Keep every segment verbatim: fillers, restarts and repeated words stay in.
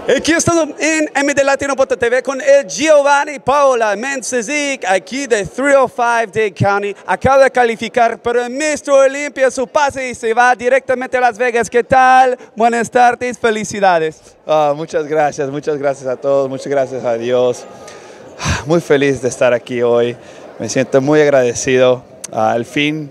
Aquí estamos en M D Latino punto T V con el Giovanni Paola Mencezic, aquí de trescientos cinco Dade County. Acaba de calificar para el mister Olympia, su pase y se va directamente a Las Vegas. ¿Qué tal? Buenas tardes, felicidades. Oh, muchas gracias, muchas gracias a todos, muchas gracias a Dios. Muy feliz de estar aquí hoy, me siento muy agradecido. Uh, al fin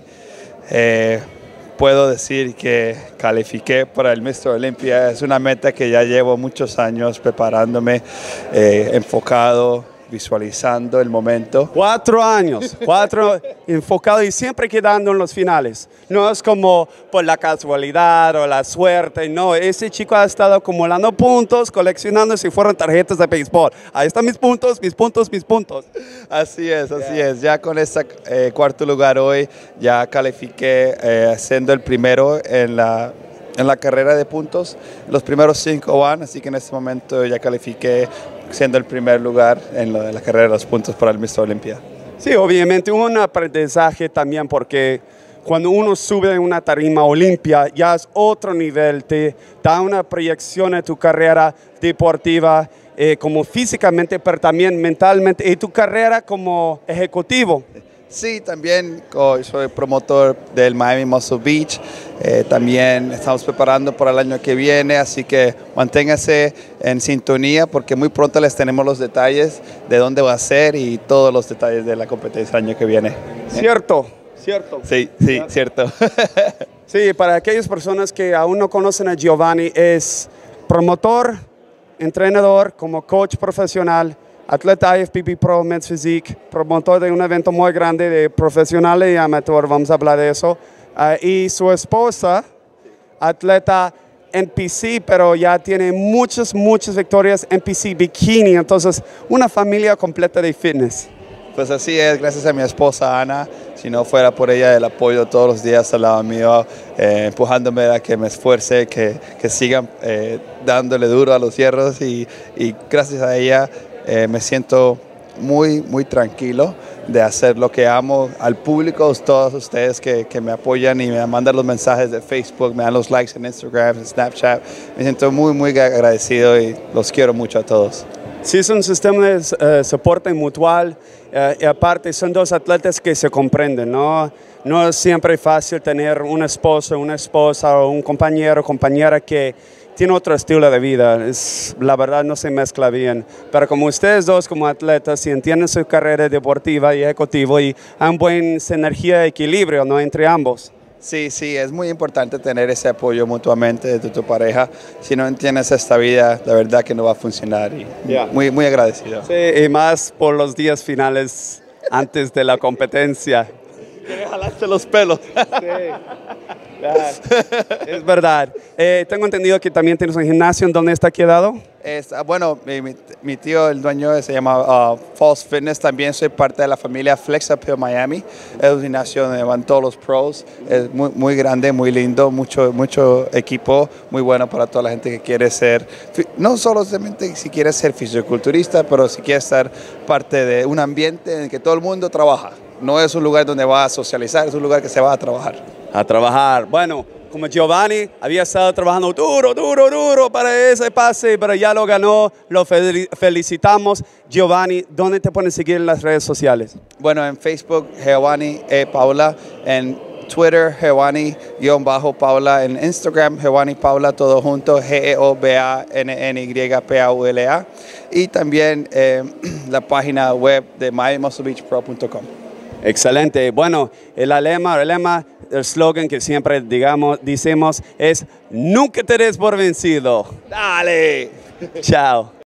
eh, puedo decir que califiqué para el mister Olympia. Es una meta que ya llevo muchos años preparándome, eh, enfocado, visualizando el momento. Cuatro años, cuatro enfocado y siempre quedando en los finales. No es como por la casualidad o la suerte, no. Ese chico ha estado acumulando puntos, coleccionando si fueran tarjetas de béisbol. Ahí están mis puntos, mis puntos, mis puntos. Así es, así yeah. es. Ya con este eh, cuarto lugar hoy, ya califiqué eh, siendo el primero en la... en la carrera de puntos. Los primeros cinco van, así que en este momento ya califiqué siendo el primer lugar en la, en la carrera de los puntos para el mister Olympia. Sí, obviamente un aprendizaje también, porque cuando uno sube en una tarima Olympia ya es otro nivel, te da una proyección de tu carrera deportiva, eh, como físicamente, pero también mentalmente, y tu carrera como ejecutivo. Sí, también oh, soy promotor del Miami Muscle Beach, eh, también estamos preparando para el año que viene, así que manténgase en sintonía porque muy pronto les tenemos los detalles de dónde va a ser y todos los detalles de la competencia el año que viene. Cierto, cierto. Sí, sí, cierto. Sí, para aquellas personas que aún no conocen a Giovanni, es promotor, entrenador, como coach profesional, atleta I F B B Pro Men's Physique, promotor de un evento muy grande de profesionales y amateur, vamos a hablar de eso. Uh, y su esposa, atleta N P C, pero ya tiene muchas, muchas victorias N P C Bikini, entonces una familia completa de fitness. Pues así es, gracias a mi esposa Ana. Si no fuera por ella, el apoyo todos los días al lado mío, eh, empujándome a que me esfuerce, que, que sigan eh, dándole duro a los hierros y, y gracias a ella Eh, me siento muy, muy tranquilo de hacer lo que amo. Al público, a todos ustedes que, que me apoyan y me mandan los mensajes de Facebook, me dan los likes en Instagram, en Snapchat. Me siento muy, muy agradecido y los quiero mucho a todos. Sí, es un sistema de uh, soporte mutual uh, y aparte son dos atletas que se comprenden, ¿no? No es siempre fácil tener un esposo, una esposa o un compañero o compañera que tiene otro estilo de vida, es, la verdad no se mezcla bien, pero como ustedes dos como atletas y entienden su carrera deportiva y ejecutivo y han buena sinergia y equilibrio, ¿no?, entre ambos. Sí, sí, es muy importante tener ese apoyo mutuamente de tu pareja. Si no entiendes esta vida, la verdad que no va a funcionar y yeah. muy, muy agradecido. Sí, y más por los días finales antes de la competencia. Quiere jalarte los pelos. Sí. Es verdad. Eh, tengo entendido que también tienes un gimnasio. ¿En dónde está quedado? Es, bueno, mi, mi, mi tío, el dueño, se llama uh, False Fitness. También soy parte de la familia Flex Appeal Miami. Es un gimnasio donde van todos los pros. Es muy, muy grande, muy lindo, mucho, mucho equipo, muy bueno para toda la gente que quiere ser, no solamente si quiere ser fisioculturista, pero si quiere estar parte de un ambiente en el que todo el mundo trabaja. No es un lugar donde va a socializar, es un lugar que se va a trabajar. A trabajar. Bueno, como Giovanni había estado trabajando duro, duro, duro para ese pase, pero ya lo ganó, lo felicitamos. Giovanni, ¿dónde te pueden seguir en las redes sociales? Bueno, en Facebook, Giovanni E. Paula, en Twitter, Giovanni-Paula, en Instagram, Giovanni Paula, todo junto, G E O B A N N Y P A U L A, y también eh, la página web de my muscle beach pro punto com. Excelente. Bueno, el lema, el lema, el slogan que siempre digamos, decimos es nunca te des por vencido. Dale. Chao.